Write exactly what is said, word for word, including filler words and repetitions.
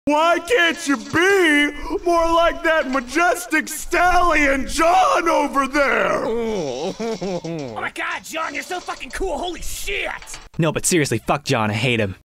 Why can't you be more like that majestic stallion John over there? Oh my god, John, you're so fucking cool, holy shit! No, but seriously, fuck John, I hate him.